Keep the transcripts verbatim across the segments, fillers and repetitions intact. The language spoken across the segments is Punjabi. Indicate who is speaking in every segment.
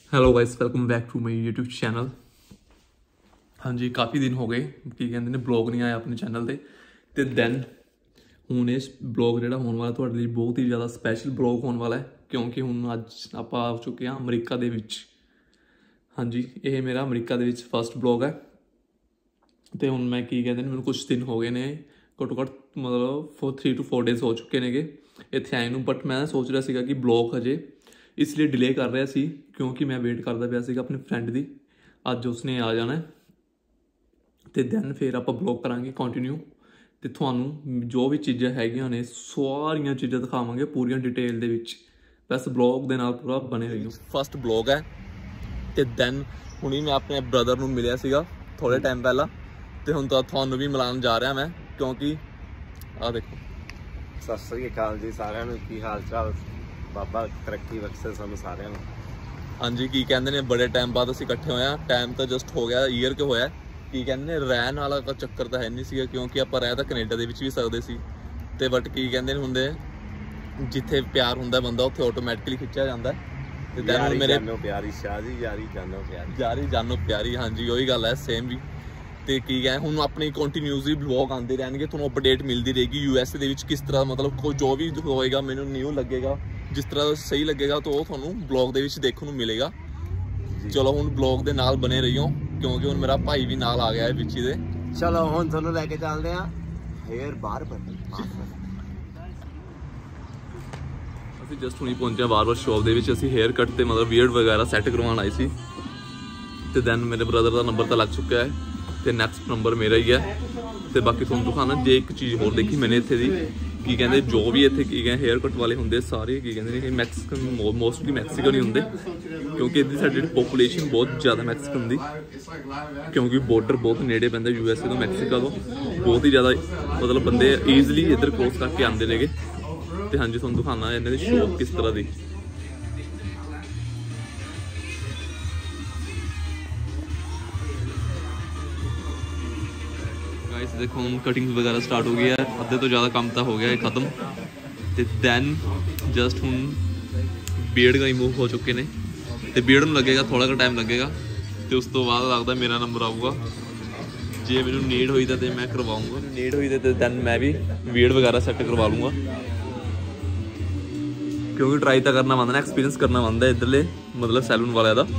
Speaker 1: Hello guys, welcome back to my YouTube channel. हाँ जी, काफ़ी दिन हो गए की कहते हैं ब्लॉग नहीं आया अपने चैनल ਤੇ ਤੇ ਦੈਨ ਹੁਣ ਇਸ ਬਲੌਗ ਜਿਹੜਾ ਹੋਣ ਵਾਲਾ ਤੁਹਾਡੇ ਲਈ ਬਹੁਤ ਹੀ ਜ਼ਿਆਦਾ ਸਪੈਸ਼ਲ ਬਲੌਗ ਹੋਣ ਵਾਲਾ ਹੈ, ਕਿਉਂਕਿ ਹੁਣ ਅੱਜ ਆਪਾਂ ਆ ਚੁੱਕੇ ਹਾਂ ਅਮਰੀਕਾ ਦੇ ਵਿੱਚ। ਹਾਂਜੀ, ਇਹ ਮੇਰਾ ਅਮਰੀਕਾ ਦੇ ਵਿੱਚ ਫਸਟ ਬਲੌਗ ਹੈ ਤੇ ਹੁਣ ਮੈਂ ਕੀ ਕਹਿੰਦੇ ਨੇ ਮੈਨੂੰ ਕੁਝ ਦਿਨ ਹੋ ਗਏ ਨੇ, ਘੱਟੋ ਘੱਟ ਮਤਲਬ four three two four days हो चुके ਨੇਗੇ ਇੱਥੇ ਆਏ ਨੂੰ। ਬਟ ਮੈਂ ਸੋਚ ਰਿਹਾ ਸੀਗਾ ਕਿ ਬਲੌਗ ਹਜੇ ਇਸ ਲਈ डिले कर रहा सी क्योंकि मैं वेट करता पाया सीगा अपने फ्रेंड की, अज उसने आ जाना है तो दैन फिर आप ब्लॉग करांगे कंटिन्यू तो थानू जो भी चीज़ां हैगियां ने सारियां चीज़ां दिखावांगे पूरी डिटेल दे विच। बस ब्लॉग दे नाल पूरा बने रहियो। फस्ट ब्लॉग है तो दैन हुणी मैं अपने ब्रदर नूं मिलिया सीगा थोड़े टाइम पहला तो हुण तो थानू भी मिलान जा रहा मैं, क्योंकि आ देखो।
Speaker 2: सत श्री अकाल जी सारिਆਂ ਨੂੰ, की हाल चाल? बाबा तरक्की बख्शे सानू सारिਆਂ ਨੂੰ।
Speaker 1: हाँ जी, की कहते हैं बड़े टाइम बाद असीं इकट्ठे होए, टाइम तो जस्ट हो गया ईयर के होया। की कहते हैं रहन वाला का चक्कर तो है नहीं सीगा, क्योंकि आपां रह तां कनेडा दे विच भी सकदे सी ते बट की कहते हुंदे जिथे प्यार हुंदा बंदा उत्थे ऑटोमैटिकली खिच्चिया जांदा है। ते दैन मेरे
Speaker 2: जानो प्यारी शाह जी, यारी जानो प्यारी,
Speaker 1: यारी जानो प्यारी। हाँ जी, वही गल है सेम भी। तो की है हुण अपनी कंटिन्यूसली ब्लॉग आते रहेंगे, तुहानूं अपडेट मिलती रहेगी यूएसए दे विच किस तरह मतलब जो भी होएगा मैनूं न्यू लगेगा, जिस तरह सही लगेगा तो वो तुहानूं ब्लॉग दे विच देखने को मिलेगा। चलो हुण ब्लॉग दे नाल बने रहियो, क्योंकि हुण मेरा भाई भी नाल आ गया है विच दे।
Speaker 2: चलो हुण तुहानूं लैके चलदे हां हेयर बार्बर।
Speaker 1: ਅਸੀਂ जस्ट ਹੁਣੀ ਪਹੁੰਚੇ ਬਾਰਬਰ ਸ਼ੌਪ ਦੇ ਵਿੱਚ। ਅਸੀਂ हेयर कट ਤੇ मतलब बीयर्ड वगैरह सैट करवाउण आए सी ਤੇ ਦੈਨ ਮੇਰੇ ਬ੍ਰਦਰ ਦਾ ਨੰਬਰ ਤਾਂ ਲੱਗ ਚੁੱਕਿਆ ਹੈ ਤੇ ਨੈਕਸਟ ਨੰਬਰ ਮੇਰਾ ਹੀ ਹੈ। ਤੇ ਬਾਕੀ ਤੁਹਾਨੂੰ ਦਿਖਾਣਾ ਜੇ ਇੱਕ ਚੀਜ਼ ਹੋਰ ਦੇਖੀ ਮੈਨੇ ਇੱਥੇ ਦੀ, ਕੀ ਕਹਿੰਦੇ ਜੋ ਵੀ ਇੱਥੇ ਕੀ ਕਹਿੰਦੇ हेयर कट ਵਾਲੇ ਹੁੰਦੇ ਸਾਰੇ ਕੀ ਕਹਿੰਦੇ ਨੇ ਇਹ ਮੈਕਸੀਕਨ ਮੋਸਟਲੀ ਮੈਕਸੀਕਨ ਹੀ ਹੁੰਦੇ, ਕਿਉਂਕਿ ਇੱਥੇ ਸਾਡੀ ਪੋਪੂਲੇਸ਼ਨ ਬਹੁਤ ਜ਼ਿਆਦਾ ਮੈਕਸੀਕਨ ਦੀ, ਕਿਉਂਕਿ ਬੋਰਡਰ ਬਹੁਤ ਨੇੜੇ ਪੈਂਦਾ ਯੂਐਸਏ ਤੋਂ ਮੈਕਸੀਕੋ ਤੋਂ। ਬਹੁਤ ਹੀ ਜ਼ਿਆਦਾ ਮਤਲਬ ਬੰਦੇ ਈਜ਼ਲੀ ਇੱਧਰ ਕ੍ਰੋਸ ਕਰਕੇ ਆਉਂਦੇ ਨੇਗੇ। ਤੇ ਹਾਂਜੀ ਤੁਹਾਨੂੰ ਦਿਖਾਣਾ ਇਹਨਾਂ ਦੀ ਸ਼ੌਪ ਕਿਸ ਤਰ੍ਹਾਂ ਦੀ। गाइस देखो हम कटिंग वगैरह स्टार्ट हो गई है, अद्धे तो ज़्यादा काम तो हो गया है ख़त्म। तो दैन जस्ट हूँ बीयर्ड का रिमूव हो चुके ने तो बीयर्ड में लगेगा थोड़ा का टाइम लगेगा तो उस तो बाद लगता मेरा नंबर आऊगा। जे मैंने नीड हुई तो मैं करवाऊँगा, नीड हुई तो दैन मैं भी बीयर्ड वगैरह सैट करवा लूँगा, क्योंकि ट्राई तो करना बनता ना, एक्सपीरियंस करना बनता इधरले मतलब सैलून वाले का।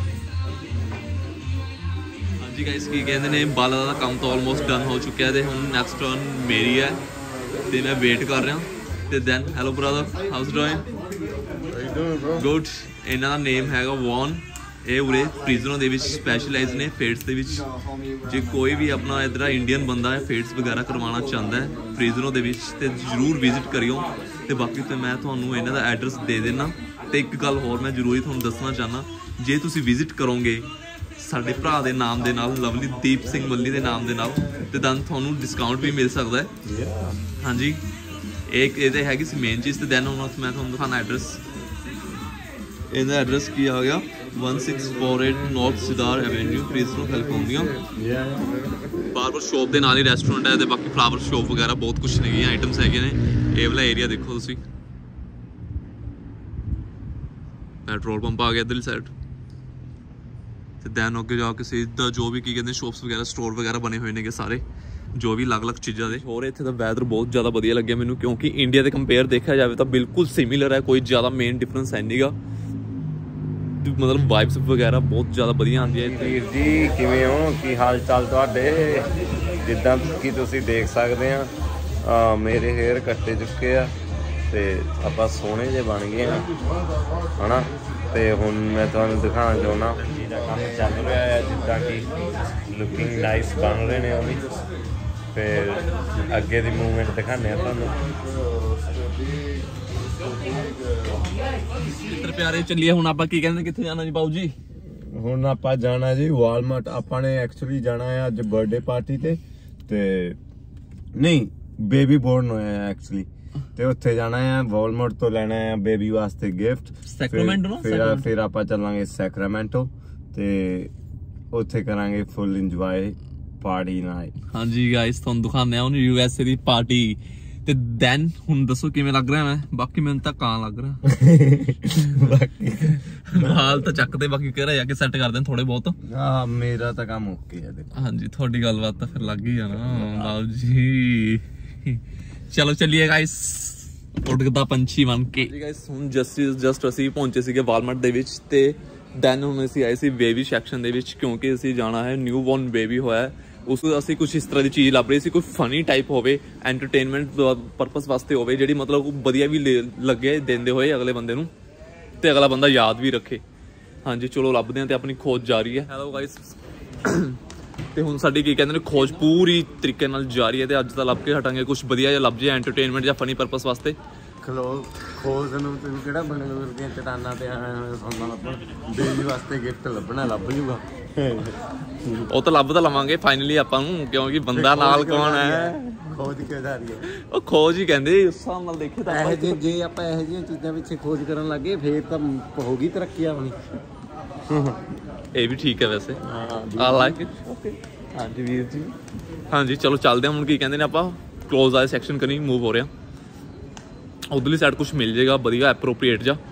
Speaker 1: जी गाइस की कहते हैं बालों का काम तो ऑलमोस्ट डन हो चुका है, हुण नैक्सट टर्न मेरी है तो मैं वेट कर रहा। तो then hello brother, how's doing? Good. इन्हां दा नेम हैगा वॉन। ये उरे फ्रीजरों दे विच स्पैशलाइज ने फेड्स दे विच। जे कोई भी अपना इधर इंडियन बंदा है फेड्स वगैरह करवाना चाहता है फ्रीजरों दे विच ते जरूर विजिट करियो। तो बाकी तो मैं तुहानूं इन्हां दा एड्रैस दे देना। तो एक गल होर मैं जरूरी तुहानूं दसना चाहना, जे तुसीं विजिट करोगे साडे भरा दे नाम दे नाल लवली दीप सिंह मल्ली दे नाम दे नाल ते दैन तुहानूं डिस्काउंट भी मिल सकदा है। हाँ जी, एक ये हैगी सी मेन चीज़। तो दैन हुण मैं तुहानूं दिखाना एड्रैस। इहदा एड्रैस की आ गया one six four eight North Cedar Avenue, Fresno California. Barber shop के नाल ही रेस्टोरेंट है तो बाकी फ्लावर शॉप वगैरह बहुत कुछ नहीं आइटम्स है ने। ये वाला एरिया देखो तुसीं, पेट्रोल पंप आ गया इधरली साइड। तो दैन अगे जाके सीधा जो भी की कहते शॉप्स वगैरह स्टोर वगैरह बने हुए ने सारे, जो भी अलग अलग चीज़ों के। और इत्थे दा वैदर बहुत ज़्यादा वधिया लग्या मैनूं, क्योंकि इंडिया के कंपेयर देखा जाए तो बिल्कुल सिमिलर है, कोई ज़्यादा मेन डिफरेंस है नहीं गा। मतलब वाइब्स वगैरह बहुत ज़्यादा वधिया आंदी है।
Speaker 2: ਵੀਰ ਜੀ ਕਿਵੇਂ ਹੋ, ਕੀ ਹਾਲ ਚਾਲ ਤੁਹਾਡੇ? ਜਿੱਦਾਂ ਕਿ ਤੁਸੀਂ ਦੇਖ ਸਕਦੇ ਆ ਮੇਰੇ हेयर ਕੱਟੇ ਚੁੱਕੇ ਆ ਤੇ ਆਪਾਂ ਸੋਹਣੇ ਜਿਹੇ ਬਣ ਗਏ ਆ ਹਨਾ। ਤੇ ਹੁਣ ਮੈਂ ਤੁਹਾਨੂੰ ਦਿਖਾਉਣਾ ਚਾਹੁੰਦਾ ਜਿਹਦਾ ਕੰਮ ਚੱਲ ਰਿਹਾ ਹੈ, ਜਿੱਦਾਂ ਕਿ ਲੁਕਿੰਗ ਨਾਈਸ ਬਣ ਰਹੇ ਨੇ ਉਹ ਵੀ। ਫਿਰ ਅੱਗੇ ਦੀ ਮੂਵਮੈਂਟ ਦਿਖਾਉਂਦੇ ਆ ਤੁਹਾਨੂੰ।
Speaker 1: ਮਿੱਤਰ ਪਿਆਰੇ ਚੱਲੀਏ ਹੁਣ ਆਪਾਂ ਕੀ ਕਹਿੰਦੇ ਕਿੱਥੇ ਜਾਣਾ ਜੀ ਬਾਊ ਜੀ?
Speaker 2: ਹੁਣ ਆਪਾਂ ਜਾਣਾ ਜੀ ਵਾਲਮਾਰਟ। ਆਪਾਂ ਨੇ ਐਕਚੁਅਲੀ ਜਾਣਾ ਹੈ ਅੱਜ ਬਰਥਡੇ ਪਾਰਟੀ ਤੇ ਤੇ ਨਹੀਂ ਬੇਬੀ ਬੋਰਨ ਹੋਇਆ ਐਕਚੁਅਲੀ ਤੇ ਉੱਥੇ ਜਾਣਾ ਹੈ। ਵਾਲਮਾਰਟ ਤੋਂ ਲੈਣਾ ਹੈ ਬੇਬੀ ਵਾਸਤੇ ਗਿਫਟ।
Speaker 1: ਸੈਕਰਾਮੈਂਟੋ ਨਾ
Speaker 2: ਫਿਰ ਫਿਰ ਆਪਾਂ ਚੱਲਾਂਗੇ ਸੈਕਰਾਮੈਂਟੋ ਤੇ ਉੱਥੇ ਕਰਾਂਗੇ ਫੁੱਲ ਇੰਜੋਏ ਪਾਰਟੀ ਨਾਈਟ।
Speaker 1: ਹਾਂਜੀ ਗਾਇਸ ਤੁਹਾਨੂੰ ਦਿਖਾਉਂਦੇ ਆ ਹੁਣ ਯੂਐਸਏ ਦੀ ਪਾਰਟੀ। ਤੇ ਦੈਨ ਹੁਣ ਦੱਸੋ ਕਿਵੇਂ ਲੱਗ ਰਿਹਾ ਮੈਂ? ਬਾਕੀ ਮੈਨੂੰ ਤਾਂ ਕਾਂ ਲੱਗ ਰਿਹਾ। ਹਾਲ ਤਾਂ ਚੱਕਦੇ, ਬਾਕੀ ਘਰੇ ਜਾ ਕੇ ਸੈੱਟ ਕਰਦੇ ਆ ਥੋੜੇ ਬਹੁਤ।
Speaker 2: ਹਾਂ ਮੇਰਾ ਤਾਂ ਕੰਮ ਓਕੇ ਹੈ।
Speaker 1: ਹਾਂਜੀ ਤੁਹਾਡੀ ਗੱਲਬਾਤ ਤਾਂ ਫਿਰ ਲੱਗ ਹੀ ਜਾਣਾ ਲਾਓ ਜੀ। ਚਲੋ ਚੱਲੀਏ ਗਾਇਸ, ਉੱਡਦਾ ਪੰਛੀ ਬਣ ਕੇ। ਜੀ ਗਾਇਸ ਹੁਣ ਜਸਟ ਜਸਟ ਅਸੀਂ ਪਹੁੰਚੇ ਸੀਗੇ ਵਾਲਮਾਰਟ ਦੇ ਵਿੱਚ ਤੇ ਦੈਨ ਹੁਣ ਅਸੀਂ ਆਏ ਸੀ ਬੇਬੀ ਸੈਕਸ਼ਨ ਦੇ ਵਿੱਚ, ਕਿਉਂਕਿ ਅਸੀਂ ਜਾਣਾ ਹੈ ਨਿਊ ਬੋਰਨ ਬੇਬੀ ਹੋਇਆ, ਉਸ ਅਸੀਂ ਕੁਛ ਇਸ ਤਰ੍ਹਾਂ ਦੀ ਚੀਜ਼ ਲੱਭ ਰਹੀ ਸੀ, ਕੋਈ ਫਨੀ ਟਾਈਪ ਹੋਵੇ, ਐਂਟਰਟੇਨਮੈਂਟ ਪਰਪਸ ਵਾਸਤੇ ਹੋਵੇ, ਜਿਹੜੀ ਮਤਲਬ ਵਧੀਆ ਵੀ ਲੱਗੇ ਦਿੰਦੇ ਹੋਏ ਅਗਲੇ ਬੰਦੇ ਨੂੰ ਤੇ ਅਗਲਾ ਬੰਦਾ ਯਾਦ ਵੀ ਰੱਖੇ। ਹਾਂਜੀ ਚਲੋ ਲੱਭਦੇ ਹਾਂ ਤੇ ਆਪਣੀ ਖੋਜ ਜਾਰੀ ਹੈ। ਹੈਲੋ ਗਾਇਸ, ਤੇ ਹੁਣ ਸਾਡੀ ਕੀ ਕਹਿੰਦੇ ਨੇ ਖੋਜ ਪੂਰੀ ਤਰੀਕੇ ਨਾਲ ਜਾਰੀ ਹੈ ਤੇ ਅੱਜ ਤਾਂ ਲੱਭ ਕੇ ਹਟਾਂਗੇ ਕੁਛ ਵਧੀਆ ਜਿਹਾ ਲੱਭ ਜੇ ਐਂਟਰਟੇਨਮੈਂਟ ਜਾਂ ਫਨੀ ਪਰਪਸ ਵਾਸਤੇ।
Speaker 2: ਖਲੋ ਖੋਜ ਨੂੰ ਤੈਨੂੰ ਕਿਹੜਾ ਬਣੇ ਦੀਆਂ ਚਟਾਨਾਂ ਤੇ ਸੌਂਦਾ ਲੱਭਣ, ਬੇਬੀ ਵਾਸਤੇ ਗਿਫਟ ਲੱਭਣਾ ਲੱਭ ਜੂਗਾ।
Speaker 1: ਉਹ ਤਾਂ ਲੱਭ ਤਾਂ ਲਵਾਂਗੇ ਫਾਈਨਲੀ ਆਪਾਂ ਨੂੰ, ਕਿਉਂਕਿ ਬੰਦਾ ਨਾਲ ਕੌਣ ਹੈ?
Speaker 2: ਖੋਜ ਕਿਉਂ ਜਾ ਰਹੀ ਹੈ?
Speaker 1: ਉਹ ਖੋਜ ਹੀ ਕਹਿੰਦੇ ਉਸ ਹਿਸਾਬ ਨਾਲ ਦੇਖੇ ਤਾਂ
Speaker 2: ਇਹੋ ਜਿਹੇ ਜੇ ਆਪਾਂ ਇਹੋ ਜਿਹੀਆਂ ਚੀਜ਼ਾਂ ਪਿੱਛੇ ਖੋਜ ਕਰਨ ਲੱਗੇ ਫੇਰ ਤਾਂ ਹੋਊਗੀ ਤਰੱਕੀ ਆਪਣੀ।
Speaker 1: ਇਹ ਵੀ ਠੀਕ ਹੈ ਵੈਸੇ, ਆ ਲਾਈਕ ਇਟ। ਓਕੇ ਹਾਂਜੀ ਵੀਰ ਜੀ, ਹਾਂਜੀ ਚਲੋ ਚੱਲਦੇ ਹਾਂ ਹੁਣ। ਕੀ ਕਹਿੰਦੇ ਨੇ ਆਪਾਂ ਕਲੋਜ਼ ਆਏ ਸੈਕਸ਼ਨ ਕਰੀ ਮੂਵ ਹੋ ਰਿਹਾ, ਉਧਰਲੀ ਸਾਈਡ ਕੁਝ ਮਿਲ ਜਾਏਗਾ ਵਧੀਆ ਐਪਰੋਪਰੀਏਟ ਜਾ।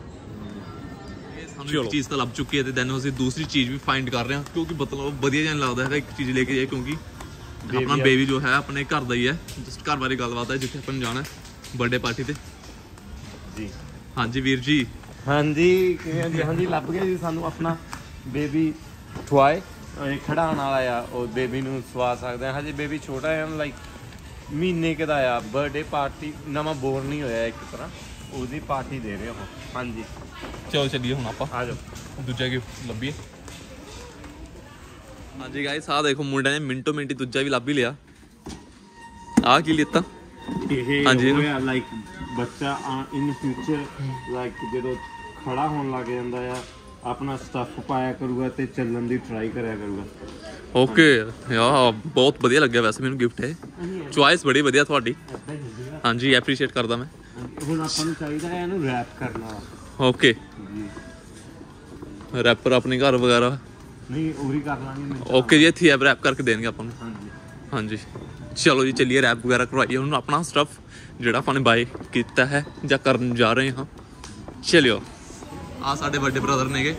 Speaker 1: ਸਾਨੂੰ ਇੱਕ ਚੀਜ਼ ਤਾਂ ਲੱਭ ਚੁੱਕੀ ਹੈ ਤੇ ਦੈਨ ਅਸੀਂ ਦੂਸਰੀ ਚੀਜ਼ ਵੀ ਫਾਈਂਡ ਕਰ ਰਹੇ ਹਾਂ, ਕਿਉਂਕਿ ਮਤਲਬ ਵਧੀਆ ਜਿਹਾ ਲੱਗਦਾ ਹੈ ਇੱਕ ਚੀਜ਼ ਲੈ ਕੇ ਜਾਏ, ਕਿਉਂਕਿ ਆਪਣਾ ਬੇਬੀ ਜੋ ਹੈ ਆਪਣੇ ਘਰ ਦਾ ਹੀ ਹੈ। ਜਸਟ ਘਰ ਬਾਰੇ ਗੱਲਬਾਤ ਹੈ ਜਿੱਥੇ ਆਪਾਂ ਨੂੰ ਜਾਣਾ ਬਰਥਡੇ ਪਾਰਟੀ ਤੇ। ਜੀ ਹਾਂਜੀ ਵੀਰ ਜੀ।
Speaker 2: ਹਾਂਜੀ ਕਿਵੇਂ ਜੀ? ਹਾਂਜੀ ਲੱਭ ਗਿਆ ਜੀ ਸਾਨੂੰ ਆਪਣਾ ਬੇਬੀ ਟੁਆਏ, ਖੜਾਉਣ ਵਾਲਾ ਆ, ਉਹ ਬੇਬੀ ਨੂੰ ਸਵਾ ਸਕਦੇ ਆ। ਹਜੇ ਬੇਬੀ ਛੋਟਾ ਹੈ, ਲਾਈਕ ਮਹੀਨੇ ਕੁ ਦਾ ਆ। ਬਰਥਡੇ ਪਾਰਟੀ ਨਵਾਂ ਬੋਰਨ ਨਹੀਂ ਹੋਇਆ ਇੱਕ ਤਰ੍ਹਾਂ, ਉਹਦੀ ਪਾਰਟੀ ਦੇ ਰਹੇ ਉਹ। ਹਾਂਜੀ
Speaker 1: ਚਲੋ ਚੱਲੀਏ ਹੁਣ ਆਪਾਂ,
Speaker 2: ਆ ਜਾਓ
Speaker 1: ਦੂਜਾ ਗਿਫਟ ਲੱਭੀਏ। ਹਾਂਜੀ ਗਾਇਸ ਆਹ ਦੇਖੋ ਮੁੰਡਿਆਂ ਨੇ ਮਿੰਟੋ ਮਿੰਟੀ ਦੂਜਾ ਵੀ ਲੱਭ ਹੀ ਲਿਆ। ਆਹ ਕੀ ਲਿੱਤਾ?
Speaker 2: ਇਹ ਹਾਂਜੀ ਲਾਈਕ ਬੱਚਾ ਇਨ ਫਿਊਚਰ ਲਾਈਕ ਜਦੋਂ ਖੜਾ ਹੋਣ ਲੱਗ ਜਾਂਦਾ ਆ ਆਪਣਾ ਸਟੱਫ ਪਾਇਆ ਕਰੂਗਾ ਤੇ ਚੱਲਣ ਦੀ ਟਰਾਈ ਕਰਿਆ ਕਰੂਗਾ।
Speaker 1: ਓਕੇ ਯਾ ਬਹੁਤ ਵਧੀਆ ਲੱਗਿਆ ਵੈਸੇ ਮੈਨੂੰ ਗਿਫਟ ਹੈ, ਚੁਆਇਸ ਬੜੀ ਵਧੀਆ ਤੁਹਾਡੀ। ਹਾਂਜੀ ਐਪਰੀਸ਼ੀਏਟ ਕਰਦਾ ਮੈਂ।
Speaker 2: ਹੁਣ ਆਪਾਂ ਨੂੰ ਚਾਹੀਦਾ ਹੈ ਇਹਨੂੰ ਰੈਪ ਕਰਨਾ।
Speaker 1: ਓਕੇ ਰੈਪਰ ਆਪਣੇ ਘਰ ਵਗੈਰਾ
Speaker 2: ਨਹੀਂ ਉਹ ਵੀ ਕਰ ਲਾਂਗੇ।
Speaker 1: ਓਕੇ ਜੀ ਇੱਥੇ ਰੈਪ ਕਰਕੇ ਦੇਣਗੇ ਆਪਾਂ ਨੂੰ।
Speaker 2: ਹਾਂਜੀ
Speaker 1: ਹਾਂਜੀ ਚਲੋ ਜੀ ਚੱਲੀਏ ਰੈਪ ਵਗੈਰਾ ਕਰਵਾਈਏ ਹੁਣ ਆਪਣਾ ਸਟੱਫ ਜਿਹੜਾ ਆਪਾਂ ਨੇ ਬਾਏ ਕੀਤਾ ਹੈ ਜਾਂ ਕਰਨ ਜਾ ਰਹੇ ਹਾਂ। ਚਲਿਓ ਆ ਸਾਡੇ ਵੱਡੇ ਬ੍ਰਦਰ ਨੇਗੇ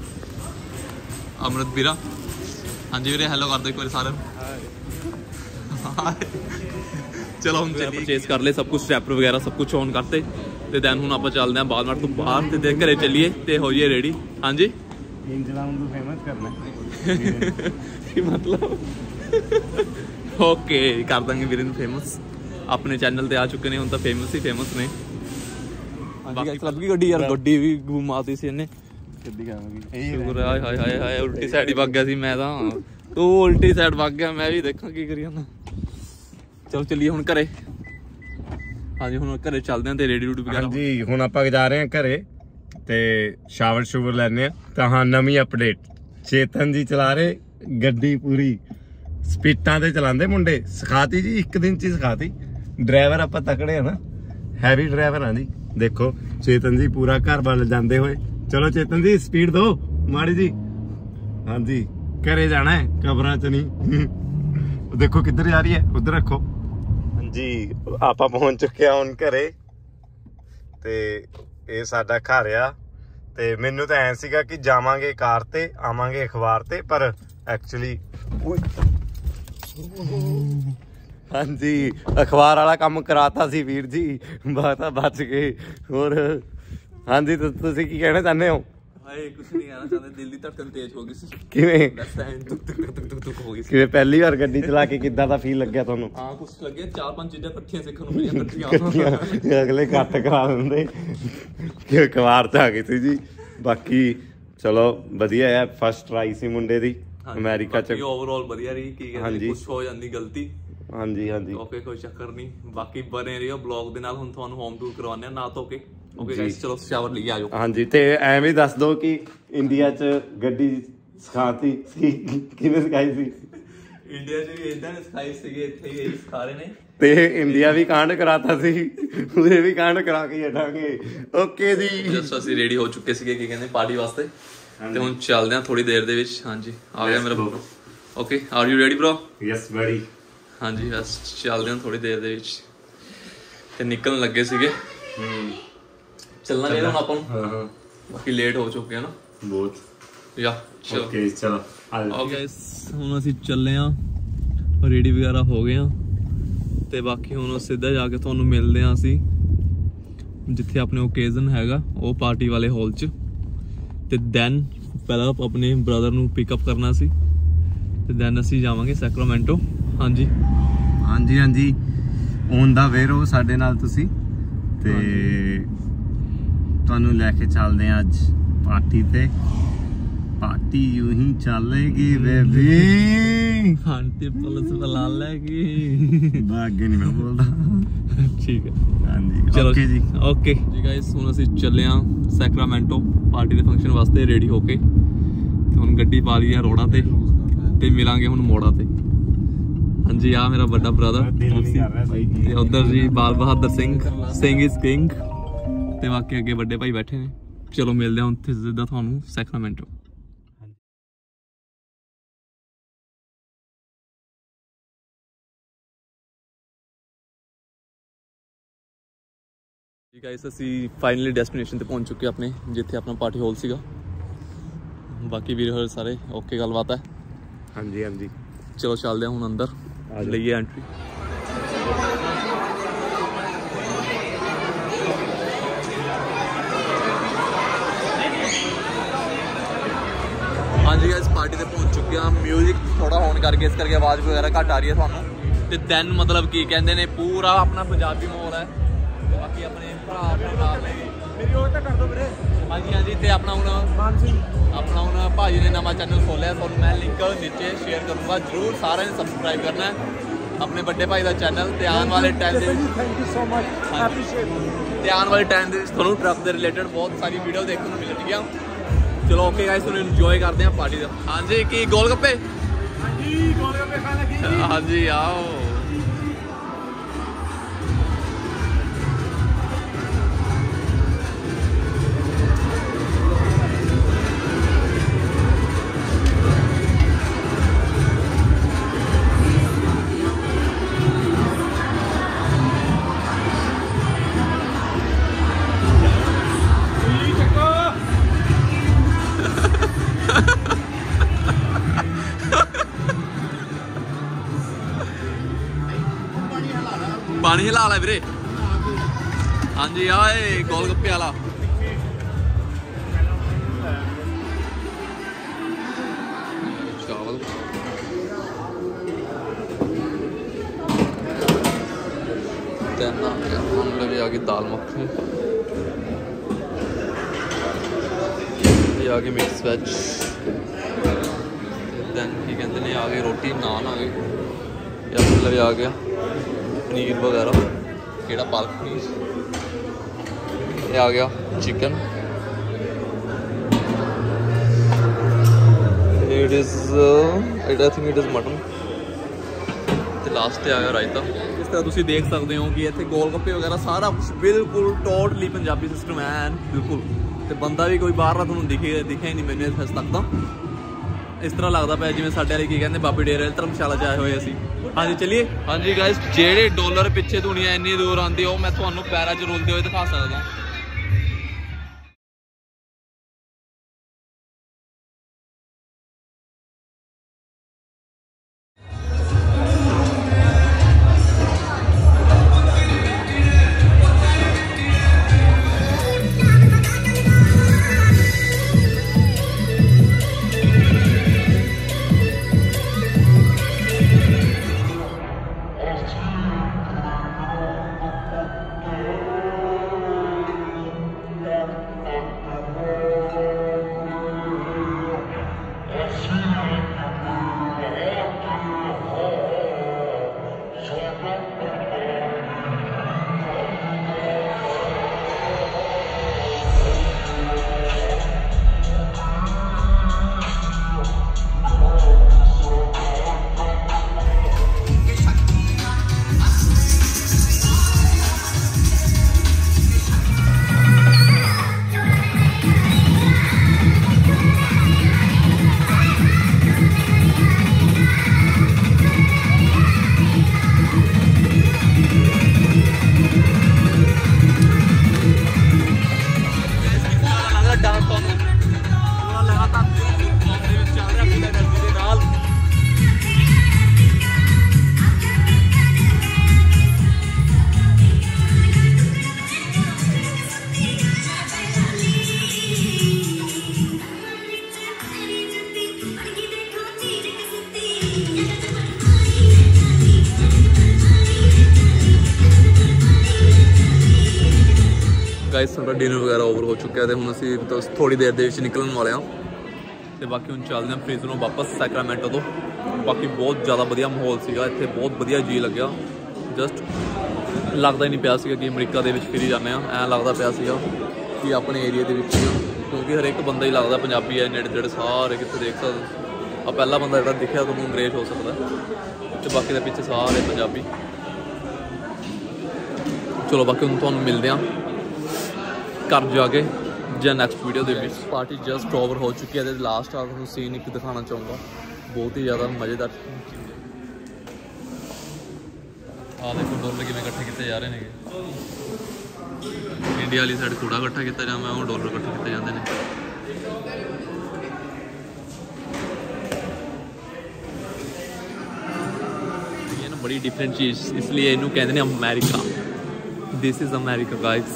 Speaker 1: ਅਮਰਤ ਵੀਰਾ। ਹਾਂਜੀ ਵੀਰੇ ਹੈਲੋ ਕਰ ਦਿਓ ਇੱਕ ਵਾਰੀ ਸਾਰਿਆਂ ਨੂੰ। ਚਲੋ ਹੁਣ ਚੱਲੀਏ ਪਰਚੇਸ ਕਰ ਲਏ ਸਭ ਕੁਝ, ਰੈਪਰ ਵਗੈਰਾ ਸਭ ਕੁਝ ਔਨ ਕਰਤੇ ਤੇ ਦੈਨ ਹੁਣ ਆਪਾਂ ਚੱਲਦੇ ਹਾਂ ਵਾਲਮਾਰਟ ਤੋਂ ਬਾਹਰ ਤੇ ਦੇ ਘਰੇ ਚੱਲੀਏ ਤੇ ਹੋ ਜਾਈਏ ਰੈਡੀ। ਹਾਂਜੀ
Speaker 2: ਇੰਜਲਾ ਨੂੰ ਫੇਮਸ ਕਰਨਾ
Speaker 1: ਕੀ ਮਤਲਬ? ਓਕੇ ਕਰ ਦਾਂਗੇ ਵੀਰੇ ਨੂੰ ਫੇਮਸ, ਆਪਣੇ ਚੈਨਲ ਤੇ ਆ ਚੁੱਕੇ ਨੇ ਹੁਣ ਤਾਂ ਫੇਮਸ ਹੀ ਫੇਮਸ ਨੇ। ਬਾਕੀ ਲੱਭ ਗਈ ਗੱਡੀ ਯਾਰ, ਗੱਡੀ ਵੀ ਘੁਮਾਤੀ ਸੀ ਇਹਨੇ।
Speaker 2: ਗੱਡੀ ਕਰਾਂਗੀ
Speaker 1: ਸ਼ੁਕਰ ਹਾਏ ਹਾਏ ਹਾਏ ਹਾਏ ਉਲਟੀ ਸਾਈਡ ਹੀ ਵਗ ਗਿਆ ਸੀ ਮੈਂ ਤਾਂ, ਤੂੰ ਉਲਟੀ ਸਾਈਡ ਵਗ ਗਿਆ ਮੈਂ ਵੀ ਦੇਖਾਂ ਕੀ ਕਰੀ ਜਾਂਦਾ। ਚਲੋ ਚੱਲੀਏ ਹੁਣ ਘਰੇ। ਹਾਂਜੀ ਹੁਣ ਘਰੇ ਚੱਲਦੇ ਹਾਂ ਤੇ ਰੇਡੀ ਰੂਡੀ ਵਗੈਰਾ।
Speaker 2: ਹਾਂਜੀ ਹੁਣ ਆਪਾਂ ਜਾ ਰਹੇ ਹਾਂ ਘਰੇ ਤੇ ਸ਼ਾਵਰ ਸ਼ੂਵਰ ਲੈਣੇ ਆ। ਤਾਂ ਹਾਂ ਨਵੀਂ ਅਪਡੇਟ, ਚੇਤਨ ਜੀ ਚਲਾ ਰਹੇ ਗੱਡੀ ਪੂਰੀ ਸਪੀਡਾਂ ਤੇ ਚਲਾਉਂਦੇ ਮੁੰਡੇ। ਸਿਖਾਤੀ ਜੀ ਇੱਕ ਦਿਨ ਚ ਹੀ ਸਿਖਾਤੀ। ਡਰਾਈਵਰ ਆਪਾਂ ਤਕੜੇ ਆ ਨਾ, ਹੈਵੀ ਡਰਾਈਵਰ ਆ ਜੀ। ਦੇਖੋ ਚੇਤਨ ਜੀ ਪੂਰਾ ਘਰ ਵੱਲ ਜਾਂਦੇ ਹੋਏ। ਚਲੋ ਚੇਤਨ ਜੀ ਸਪੀਡ ਦਿਓ ਮਾੜੀ ਜੀ। ਹਾਂਜੀ ਘਰੇ ਜਾਣਾ ਹੈ, ਕਬਰਾਂ ਚ ਨਹੀਂ। ਦੇਖੋ ਕਿੱਧਰ ਜਾ ਰਹੀ ਹੈ, ਉਧਰ ਰੱਖੋ। ਹਾਂਜੀ ਆਪਾਂ ਪਹੁੰਚ ਚੁੱਕੇ ਆ ਹੁਣ ਘਰੇ ਤੇ ਇਹ ਸਾਡਾ ਘਰ ਆ। ਤੇ ਮੈਨੂੰ ਤਾਂ ਐਂ ਸੀਗਾ ਕਿ ਜਾਵਾਂਗੇ ਕਾਰ ਤੇ ਆਵਾਂਗੇ ਅਖਬਾਰ ਤੇ, ਪਰ ਐਕਚੁਅਲੀ ਹਾਂਜੀ ਅਖਬਾਰ ਵਾਲਾ ਕੰਮ ਕਰਾਤਾ ਸੀ ਵੀਰ ਜੀ, ਬਾਤਾਂ ਬਚ ਗਏ। ਹੋਰ ਹਾਂਜੀ ਤੁਸੀਂ ਕੀ ਕਹਿਣਾ ਚਾਹੁੰਦੇ ਹੋ?
Speaker 1: ਹਾਏ ਕੁਝ ਨਹੀਂ ਕਹਿਣਾ ਚਾਹੁੰਦੇ, ਦਿਲ ਦੀ ਧੜਕਨ ਤੇਜ਼ ਹੋ ਗਈ ਸੀ।
Speaker 2: ਕਿਵੇਂ
Speaker 1: ਦੁੱਕ ਦੁੱਕ ਦੁੱਕ ਦੁੱਕ ਦੁੱਕ ਹੋ ਗਈ ਸੀ।
Speaker 2: ਕਿਵੇਂ ਪਹਿਲੀ ਵਾਰ ਗੱਡੀ ਚਲਾ ਕੇ ਕਿੱਦਾਂ ਦਾ ਫੀਲ ਲੱਗਿਆ ਤੁਹਾਨੂੰ?
Speaker 1: ਹਾਂ ਕੁਝ ਲੱਗੇ, ਚਾਰ ਪੰਜ ਚੀਜ਼ਾਂ ਇਕੱਠੀਆਂ ਸਿੱਖਣ ਨੂੰ ਮਿਲੀਆਂ ਇਕੱਠੀਆਂ।
Speaker 2: ਅਗਲੇ ਕੱਟ ਕਰਾ ਦਿੰਦੇ ਕਿ ਅਖਬਾਰ ਚ ਆ ਗਈ ਸੀ ਜੀ। ਬਾਕੀ ਚਲੋ ਵਧੀਆ ਹੈ, ਫਸਟ ਟਰਾਈ ਸੀ ਮੁੰਡੇ ਦੀ ਅਮਰੀਕਾ ਚ।
Speaker 1: ਓਵਰਆਲ ਵਧੀਆ ਰਹੀ। ਕੀ ਕਹਿੰਦੇ ਕੁਝ ਹੋ ਜਾਂਦੀ ਗਲਤੀ।
Speaker 2: ਹਾਂਜੀ ਹਾਂਜੀ
Speaker 1: ਓਕੇ ਕੋਈ ਚੱਕਰ ਨਹੀਂ, ਬਾਕੀ ਬਣੇ ਰਹੋ ਬਲੌਗ ਦੇ ਨਾਲ। ਹੁਣ ਤੁਹਾਨੂੰ ਹੋਮ ਟੂਰ ਕਰਵਾਉਂਦੇ ਆ ਨਾ ਧੋ ਕੇ। ਓਕੇ ਗਾਇਸ ਚਲੋ ਸ਼ਾਵਰ ਲਈ ਆ ਜਾਓ।
Speaker 2: ਹਾਂਜੀ ਤੇ ਐਵੇਂ ਦੱਸ ਦੋ ਕਿ ਇੰਡੀਆ ਚ ਗੱਡੀ ਸਿਖਾਤੀ ਸੀ ਕਿਵੇਂ ਸਿਖਾਈ ਸੀ?
Speaker 1: ਇੰਡੀਆ ਚ ਵੀ ਇਦਾਂ ਸਿਖਾਈ ਸੀਗੇ, ਇੱਥੇ ਹੀ ਸਿਖਾ ਰਹੇ ਨੇ
Speaker 2: ਤੇ ਇੰਡੀਆ ਵੀ ਕਾਂਡ ਕਰਾਤਾ ਸੀ, ਉਹਦੇ ਵੀ ਕਾਂਡ ਕਰਾ ਕੇ ਹਟਾਂਗੇ। ਓਕੇ ਜੀ
Speaker 1: ਜਸਟ ਅਸੀਂ ਰੈਡੀ ਹੋ ਚੁੱਕੇ ਸੀਗੇ ਕੀ ਕਹਿੰਦੇ ਪਾਰਟੀ ਵਾਸਤੇ ਤੇ ਹੁਣ ਚੱਲਦੇ ਆ ਥੋੜੀ ਦੇਰ ਦੇ ਵਿੱਚ। ਹਾਂਜੀ ਆ ਗਿਆ ਮੇਰਾ bro. Okay are you ready bro?
Speaker 2: Yes ਬੜੀ।
Speaker 1: ਹਾਂਜੀ ਬਸ ਚੱਲਦੇ ਹਾਂ ਥੋੜੀ ਦੇਰ ਦੇ ਵਿੱਚ। ਤੇ ਨਿਕਲਣ ਲੱਗੇ ਸੀਗੇ। ਚੱਲਣਾ ਚਾਹੀਦਾ ਹੁਣ ਆਪਾਂ ਨੂੰ।
Speaker 2: ਹਾਂ ਹਾਂ
Speaker 1: ਬਾਕੀ ਲੇਟ ਹੋ ਚੁੱਕੇ ਆ ਨਾ
Speaker 2: ਬਹੁਤ।
Speaker 1: ਯਾ ਚਲੋ
Speaker 2: ਓਕੇ ਚਲੋ
Speaker 1: ਓਕੇ ਗਾਇਸ, ਹੁਣ ਅਸੀਂ ਚੱਲੇ ਆ, ਰੈਡੀ ਵਗੈਰਾ ਹੋ ਗਏ ਆ ਤੇ ਬਾਕੀ ਹੁਣ ਸਿੱਧਾ ਜਾ ਕੇ ਤੁਹਾਨੂੰ ਮਿਲਦੇ ਆ ਅਸੀਂ ਜਿੱਥੇ ਆਪਣੇ ਓਕੇਜ਼ਨ ਹੈਗਾ ਉਹ ਪਾਰਟੀ ਵਾਲੇ ਹਾਲ 'ਚ। ਤੇ ਦੈਨ ਪਹਿਲਾਂ ਆਪਣੇ ਬ੍ਰਦਰ ਨੂੰ ਪਿਕਅਪ ਕਰਨਾ ਸੀ ਤੇ ਦੈਨ ਅਸੀਂ ਜਾਵਾਂਗੇ ਸੈਕਰਾਮੈਂਟੋ। ਹਾਂਜੀ
Speaker 2: ਹਾਂਜੀ ਹਾਂਜੀ ਔਨ ਦਾ ਵੇ ਰਹੋ ਸਾਡੇ ਨਾਲ ਤੁਸੀਂ ਤੇ ਤੁਹਾਨੂੰ ਲੈ ਕੇ ਚੱਲਦੇ ਆ ਅੱਜ ਪਾਰਟੀ ਤੇ। पार्टी यूं ही चलेगी बेबी।
Speaker 1: आंटी पुलिस बुला लेगी।
Speaker 2: भाग्य नहीं मैं बोलता।
Speaker 1: ठीक है
Speaker 2: हाँ जी
Speaker 1: चलो
Speaker 2: ओके जी
Speaker 1: ओके जी गाइस, ਹੁਣ ਅਸੀਂ ਚੱਲੇ ਆ ਸੈਕਰਾਮੈਂਟੋ ਪਾਰਟੀ ਦੇ ਫੰਕਸ਼ਨ ਵਾਸਤੇ ਰੈਡੀ ਹੋ ਕੇ। ਤੇ ਹੁਣ ਗੱਡੀ ਪਾ ਲਈ ਆ ਰੋਡਾਂ ਤੇ ਤੇ ਮਿਲਾਂਗੇ ਹੁਣ ਮੋੜਾਂ ਤੇ। ਹਾਂਜੀ ਆ ਮੇਰਾ ਵੱਡਾ ਬ੍ਰਦਰ ਤੇ ਉਧਰ ਜੀ ਬਾਲ ਬਹਾਦਰ ਸਿੰਘ, ਸਿੰਘ ਇਜ਼ ਕਿੰਗ ਤੇ ਬਾਕੀ ਅੱਗੇ ਵੱਡੇ ਭਾਈ ਬੈਠੇ ਨੇ। ਚਲੋ ਮਿਲਦੇ ਹਾਂ ਉੱਥੇ ਸਿੱਧਾ ਤੁਹਾਨੂੰ ਸੈਕਰਾਮੈਂਟੋ। ਜੀ ਗਾਇਸ, ਅਸੀਂ ਫਾਈਨਲੀ ਡੈਸਟੀਨੇਸ਼ਨ ਤੇ ਪਹੁੰਚ ਚੁੱਕੇ ਆਪਣੇ ਜਿੱਥੇ ਆਪਣਾ ਪਾਰਟੀ ਹਾਲ ਸੀਗਾ। ਬਾਕੀ ਵੀਰ ਹੋਰ ਸਾਰੇ ਓਕੇ ਗੱਲਬਾਤ ਹੈ।
Speaker 2: ਹਾਂਜੀ ਹਾਂਜੀ
Speaker 1: ਚਲੋ ਚੱਲਦੇ ਹਾਂ ਹੁਣ ਅੰਦਰ ਲਈਏ ਐਂਟਰੀ। ਹਾਂਜੀ ਗਾਇਸ, ਪਾਰਟੀ ਤੇ ਪਹੁੰਚ ਚੁੱਕੇ ਹਾਂ। ਮਿਊਜ਼ਿਕ ਥੋੜਾ ਹੋਣ ਕਰਕੇ ਇਸ ਕਰਕੇ ਆਵਾਜ਼ ਵਗੈਰਾ ਘੱਟ ਆ ਰਹੀ ਹੈ ਤੁਹਾਨੂੰ। ਤੇ ਦੈਨ ਮਤਲਬ ਕੀ ਕਹਿੰਦੇ ਨੇ ਪੂਰਾ ਆਪਣਾ ਪੰਜਾਬੀ ਮਾਹੌਲ ਹੈ। ਬਾਕੀ ਆਪਣੇ ਭਰਾ ਆਪਣੇ ਨਾਲ ਨੇ ਮੇਰੀ ਉਹ ਤਾਂ ਕਰ ਦੋ ਵੀਰੇ। ਹਾਂਜੀ ਹਾਂਜੀ ਤੇ ਆਪਣਾ ਹੁਣ ਮਾਨ ਸਿੰਘ ਆਪਣਾ ਹੁਣ ਭਾਜੀ ਨੇ ਨਵਾਂ ਚੈਨਲ ਖੋਲਿਆ, ਤੁਹਾਨੂੰ ਮੈਂ ਲਿੰਕ ਨੀਚੇ ਸ਼ੇਅਰ ਕਰੂੰਗਾ। ਜ਼ਰੂਰ ਸਾਰਿਆਂ ਨੇ ਸਬਸਕ੍ਰਾਈਬ ਕਰਨਾ ਹੈ ਆਪਣੇ ਵੱਡੇ ਭਾਈ ਦਾ ਚੈਨਲ। ਤੇ ਆਉਣ ਵਾਲੇ ਟਾਈਮ ਦੇ ਵਿੱਚ thank you so much appreciate. ਤੇ ਆਉਣ ਵਾਲੇ ਟਾਈਮ ਦੇ ਵਿੱਚ ਤੁਹਾਨੂੰ ਟਰੱਕ ਦੇ ਰਿਲੇਟਡ ਬਹੁਤ ਸਾਰੀ ਵੀਡੀਓ ਦੇਖਣ ਨੂੰ ਮਿਲਣਗੀਆਂ। ਚਲੋ ਓਕੇ ਗਾਇਸ, ਤੁਹਾਨੂੰ ਇੰਜੋਏ ਕਰਦੇ ਹਾਂ ਪਾਰਟੀ ਦਾ। ਹਾਂਜੀ ਕੀ ਗੋਲ ਗੱਪੇ? ਹਾਂਜੀ ਗੋਲ ਗੱਪੇ ਖਾਣ ਲੱਗੇ। ਹਾਂਜੀ ਆਓ। पानी हिला ला वीरे। हाँ जी आए गोल गप्पे वाला। चावल भी आ गई दाल मखनी, आ गई मिक्स वेज, दैन की कहते हैं आ गई रोटी नान आ गई, या मतलब आ गया पनीर वगैरह केड़ा पालक पनीर, ये आ गया chicken, it is I think it is mutton, तो लास्ट आ गया रायता। इस तरह तुम देख सकते हो कि इतने गोल गप्पे वगैरह सारा कुछ बिल्कुल टोटली पंजाबी सिस्टम है बिल्कुल। तो बंदा भी कोई बाहर का थोड़ा दिखे दिखे ही नहीं मैंने इस तक तो इस तरह लगता पाया जिवें साडे वाले की कहते बाबे डेरे धर्मशाला च आए हुए असीं। हाँ जी चलिए। हाँ जी गाइस, जेड़े डॉलर पिछे दुनिया इन्नी दूर आती है मैं तुहानूं पैरां च रुलदे हुए दिखा सकदा। गाइस साਡਾ डिनर वगैरह ओवर हो चुका है तो हम ਅਸੀਂ ਬਸ थोड़ी देर ਦੇ ਵਿੱਚ ਨਿਕਲਣ ਵਾਲੇ ਹਾਂ ਤੇ ਬਾਕੀ ਹੁਣ ਚੱਲਦੇ ਹਾਂ ਫ੍ਰੀਜ਼ਨੋਂ ਵਾਪਸ ਸੈਕਰਾਮੈਂਟੋ ਤੋਂ। ਬਾਕੀ ਬਹੁਤ ਜ਼ਿਆਦਾ ਵਧੀਆ ਮਾਹੌਲ ਸੀਗਾ ਇੱਥੇ, ਬਹੁਤ ਵਧੀਆ ਜੀ ਲੱਗਿਆ। ਜਸਟ ਲੱਗਦਾ ਹੀ ਨਹੀਂ ਪਿਆ ਸੀਗਾ ਕਿ ਅਮਰੀਕਾ ਦੇ ਵਿੱਚ ਫਿਰੀ ਜਾਂਦੇ ਹਾਂ, ਐਂ ਲੱਗਦਾ ਪਿਆ ਸੀਗਾ ਕਿ ਆਪਣੇ ਏਰੀਆ ਦੇ ਵਿੱਚ ਹੀ ਹਾਂ, ਕਿਉਂਕਿ ਹਰੇਕ ਬੰਦਾ ਹੀ ਲੱਗਦਾ ਪੰਜਾਬੀ ਹੈ। ਨੇੜੇ ਤੇੜੇ ਸਾਰੇ ਕਿੱਥੇ ਦੇਖ ਸਕਦੇ ਆ, ਪਹਿਲਾ ਬੰਦਾ ਜਿਹੜਾ ਦਿਖਿਆ ਤੁਹਾਨੂੰ ਅੰਗਰੇਜ਼ ਹੋ ਸਕਦਾ ਤੇ ਬਾਕੀ ਦੇ ਪਿੱਛੇ ਸਾਰੇ ਪੰਜਾਬੀ। ਚਲੋ ਬਾਕੀ ਹੁਣ ਤੁਹਾਨੂੰ ਮਿਲਦੇ ਹਾਂ घर जाके ਜਾਂ ਨੈਕਸਟ ਵੀਡੀਓ ਦੇ ਵਿੱਚ। ਪਾਰਟੀ ਜਸਟ ਓਵਰ ਹੋ ਚੁੱਕੀ ਹੈ ਤੇ ਲਾਸਟ ਆ ਤੁਹਾਨੂੰ ਸੀਨ ਇੱਕ ਦਿਖਾਉਣਾ ਚਾਹੂੰਗਾ, ਬਹੁਤ ਹੀ ਜ਼ਿਆਦਾ ਮਜ਼ੇਦਾਰ। ਆਹ ਦੇਖੋ ਡਾਲਰ ਕਿਵੇਂ ਇਕੱਠੇ ਕੀਤੇ ਜਾ ਰਹੇ ਨੇਗੇ। ਇੰਡੀਆ ਵਾਲੀ ਸਾਈਡ ਕੂੜਾ ਇਕੱਠਾ ਕੀਤਾ ਜਾਂਦਾ, ਉਹ ਡਾਲਰ ਇਕੱਠੇ ਕੀਤੇ ਜਾਂਦੇ ਨੇ। ਇਹ ਨਾ ਬੜੀ ਡਿਫਰੈਂਟ ਚੀਜ਼, ਇਸ ਲਈ ਇਹਨੂੰ ਕਹਿੰਦੇ ਨੇ America. This is America guys.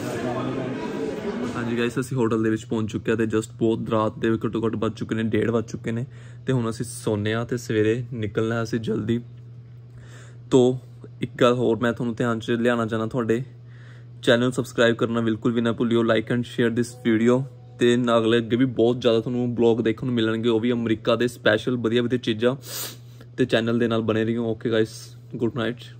Speaker 1: ਹਾਂਜੀ ਗਾਇਸ ਅਸੀਂ ਹੋਟਲ ਦੇ ਵਿੱਚ ਪਹੁੰਚ ਚੁੱਕੇ ਹਾਂ ਤੇ ਜਸਟ ਬਹੁਤ ਰਾਤ ਦੇ ਘੱਟੋ ਘੱਟ ਵੱਜ ਚੁੱਕੇ ਨੇ, ਡੇਢ ਵੱਜ ਚੁੱਕੇ ਨੇ ਤੇ ਹੁਣ ਅਸੀਂ ਸੌਂਦੇ ਹਾਂ ਤੇ ਸਵੇਰੇ ਨਿਕਲਣਾ ਅਸੀਂ ਜਲਦੀ। ਤੋ ਇੱਕ ਗੱਲ ਹੋਰ ਮੈਂ ਤੁਹਾਨੂੰ ਧਿਆਨ 'ਚ ਲਿਆਉਣਾ ਚਾਹੁੰਦਾ, ਤੁਹਾਡੇ ਚੈਨਲ ਨੂੰ ਸਬਸਕ੍ਰਾਈਬ ਕਰਨਾ ਬਿਲਕੁਲ ਵੀ ਨਾ ਭੁੱਲਿਓ। Like and share this video ਤੇ ਅਗਲੇ ਅੱਗੇ ਵੀ ਬਹੁਤ ਜ਼ਿਆਦਾ ਤੁਹਾਨੂੰ ਬਲੌਗ ਦੇਖਣ ਨੂੰ ਮਿਲਣਗੇ, ਉਹ ਵੀ ਅਮਰੀਕਾ ਦੇ ਸਪੈਸ਼ਲ ਵਧੀਆ ਵਧੀਆ ਚੀਜ਼ਾਂ, ਤੇ ਚੈਨਲ ਦੇ ਨਾਲ ਬਣੇ ਰਹੀਓ। Okay guys, good night.